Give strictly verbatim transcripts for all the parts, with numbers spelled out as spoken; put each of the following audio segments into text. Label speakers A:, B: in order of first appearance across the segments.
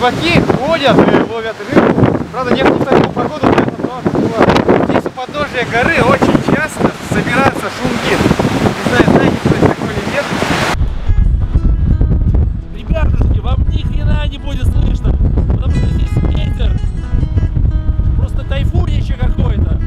A: рыбаки ходят и ловят рыбу. Правда, не в такую погоду, но здесь у подножия горы очень часто собираются шунги. Не знаю, знаете, что это такое или нет.
B: Ребятушки, вам ни хрена не будет слышно, потому что здесь ветер. Просто тайфунище какой-то.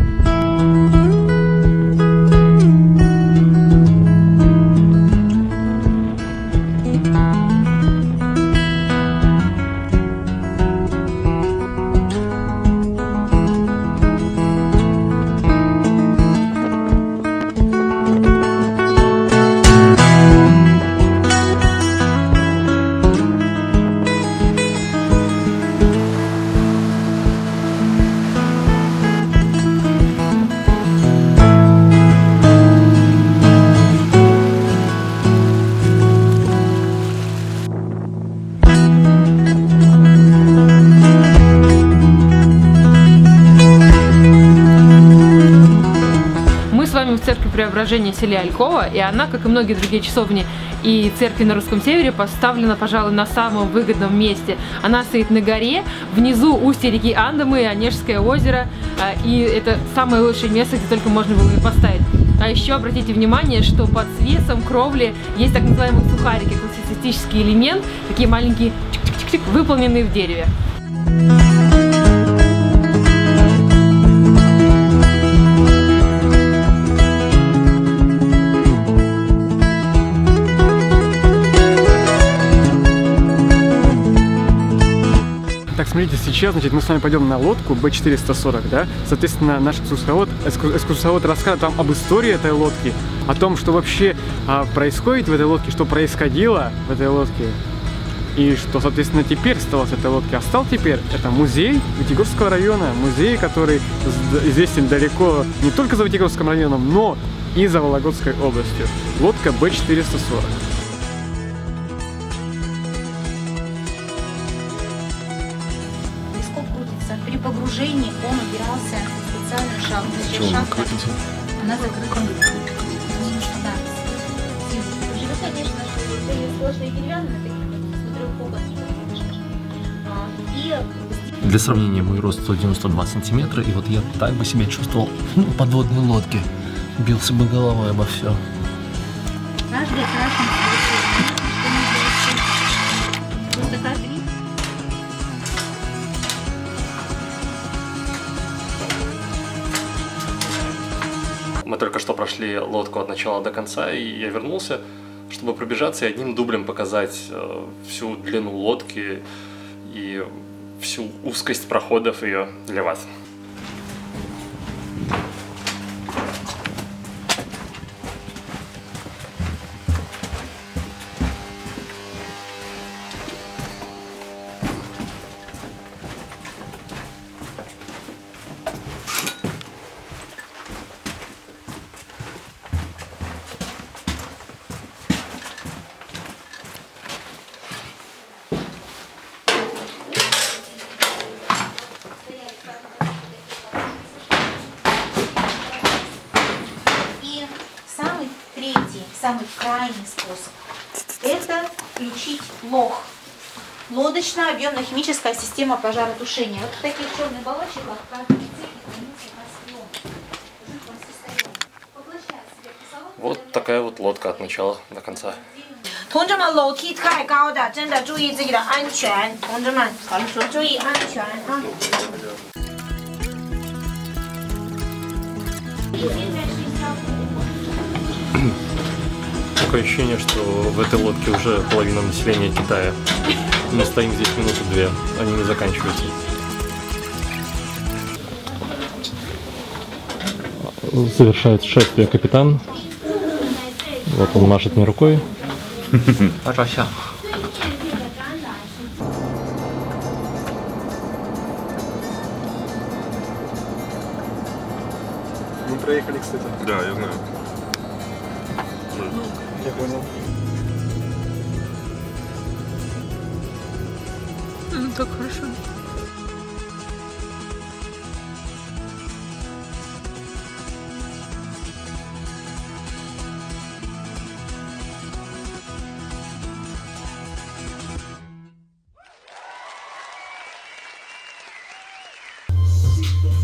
C: Церковь Преображения в селе Алькова, и она, как и многие другие часовни и церкви на Русском Севере, поставлена, пожалуй, на самом выгодном месте. Она стоит на горе, внизу устье реки Андамы, Онежское озеро, и это самое лучшее место, где только можно было ее поставить. А еще обратите внимание, что под свесом кровли есть так называемые сухарики, классицистический элемент, такие маленькие чик-чик-чик-чик, выполненные в дереве.
A: Так, смотрите, сейчас, значит, мы с вами пойдем на лодку Б четыреста сорок, да? Соответственно, наш экскурсовод, экскурсовод расскажет вам об истории этой лодки, о том, что вообще а, происходит в этой лодке, что происходило в этой лодке, и что, соответственно, теперь стало с этой лодки. А стал теперь это музей Вытегорского района, музей, который известен далеко не только за Вытегорским районом, но и за Вологодской областью. Лодка Б четыреста сорок.
D: При погружении он убирался в специальную шахту. Шахта, она закрыта. Да. Живет, конечно, что сложные деревянные такие, смотрю, кубы. И...
B: Для сравнения, мой рост сто девяносто два сантиметра, и вот я так бы себя чувствовал, ну, в подводной лодке. Бился бы головой обо все.
D: Каждый красный случай. Просто каждый.
E: Мы только что прошли лодку от начала до конца, и я вернулся, чтобы пробежаться и одним дублем показать э, всю длину лодки и всю узкость проходов ее для вас.
D: Самый крайний способ – это включить лох. Лодочная объемно-химическая система пожаротушения. Вот в таких черных баллончиках каждый
E: Вот такая вот лодка от начала до конца.
D: 同志们，楼梯太高的，真的注意自己的安全。同志们，注意安全啊！
E: Такое ощущение, что в этой лодке уже половина населения Китая. Мы стоим здесь минуты две, они не заканчиваются. Завершает шествие капитан. Вот он машет мне рукой. Пожалуйста.
A: Мы проехали, кстати.
F: Да, я знаю.
A: Я понял.
C: Ну так хорошо.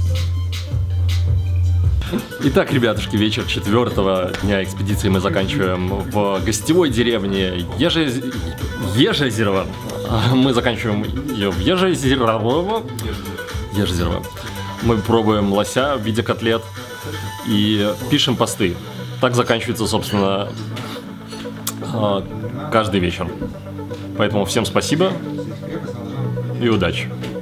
F: Итак, ребятушки, вечер четвертого дня экспедиции мы заканчиваем в гостевой деревне Ежез... Ежезерово. Мы заканчиваем ее в Ежезерово. Ежезерово. Мы пробуем лося в виде котлет и пишем посты. Так заканчивается, собственно, каждый вечер. Поэтому всем спасибо и удачи.